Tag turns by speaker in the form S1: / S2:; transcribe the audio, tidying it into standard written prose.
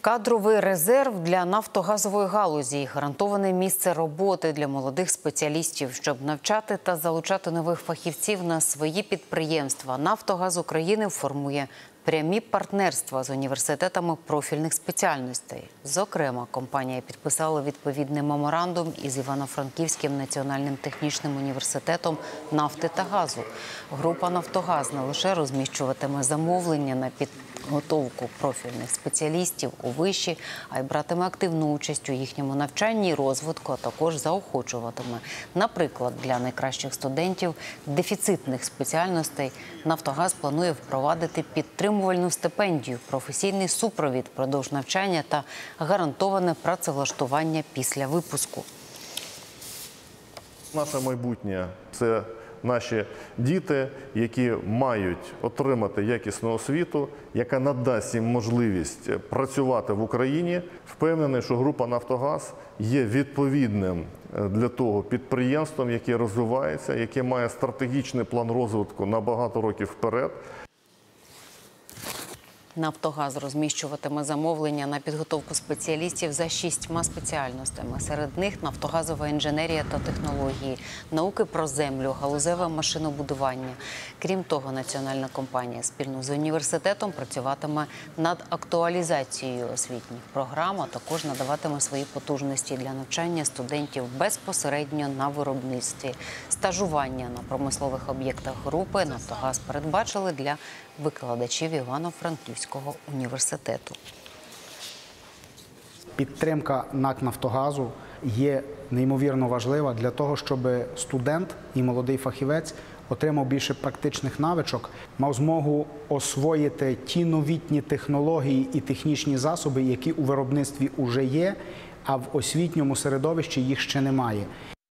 S1: Кадровий резерв для нафтогазової галузі, гарантоване місце роботи для молодих спеціалістів, щоб навчати та залучати нових фахівців на свої підприємства. «Нафтогаз України» формує прямі партнерства з університетами профільних спеціальностей. Зокрема, компанія підписала відповідний меморандум із Івано-Франківським національним технічним університетом нафти та газу. Група «Нафтогаз» не лише розміщуватиме замовлення на підготовку профільних спеціалістів у виші, а й братиме активну участь у їхньому навчанні і розвитку, а також заохочуватиме. Наприклад, для найкращих студентів дефіцитних спеціальностей «Нафтогаз» планує впровадити підтримувальну стипендію, професійний супровід впродовж навчання та гарантоване працевлаштування після випуску.
S2: Наше майбутнє – це наші діти, які мають отримати якісну освіту, яка надасть їм можливість працювати в Україні. Впевнений, що група «Нафтогаз» є відповідним для того підприємством, яке розвивається, яке має стратегічний план розвитку на багато років вперед.
S1: «Нафтогаз» розміщуватиме замовлення на підготовку спеціалістів за 6 спеціальностями. Серед них нафтогазова інженерія та технології, науки про землю, галузеве машинобудування. Крім того, національна компанія спільно з університетом працюватиме над актуалізацією освітніх програм, а також надаватиме свої потужності для навчання студентів безпосередньо на виробництві. Стажування на промислових об'єктах групи «Нафтогаз» передбачили для викладачів Івано-Франківського університету.
S3: Підтримка НАК «Нафтогазу» є неймовірно важлива для того, щоб студент і молодий фахівець отримав більше практичних навичок, мав змогу освоїти ті новітні технології і технічні засоби, які у виробництві вже є, а в освітньому середовищі їх ще немає.